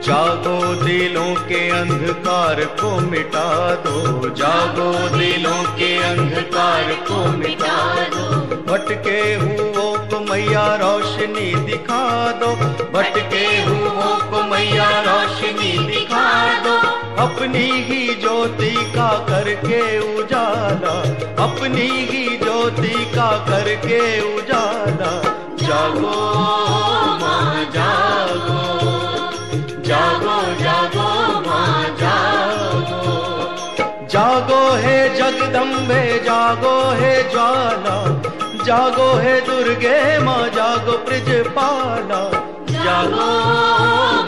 जागो दिलों के अंधकार को मिटा दो, जागो दिलों के अंधकार को मिटा दो। भटके हुओं को मैया रोशनी दिखा दो, भटके हुओं को मैया रोशनी दिखा दो। अपनी ही ज्योति का करके उजाला, अपनी ही ज्योति का करके उजाला। जागो माँ जागो, जागो जागो माँ जागो। जागो है जगदम्बे, जागो है ज्वाला, जागो है दुर्गे माँ, जागो ब्रजपाला। जागो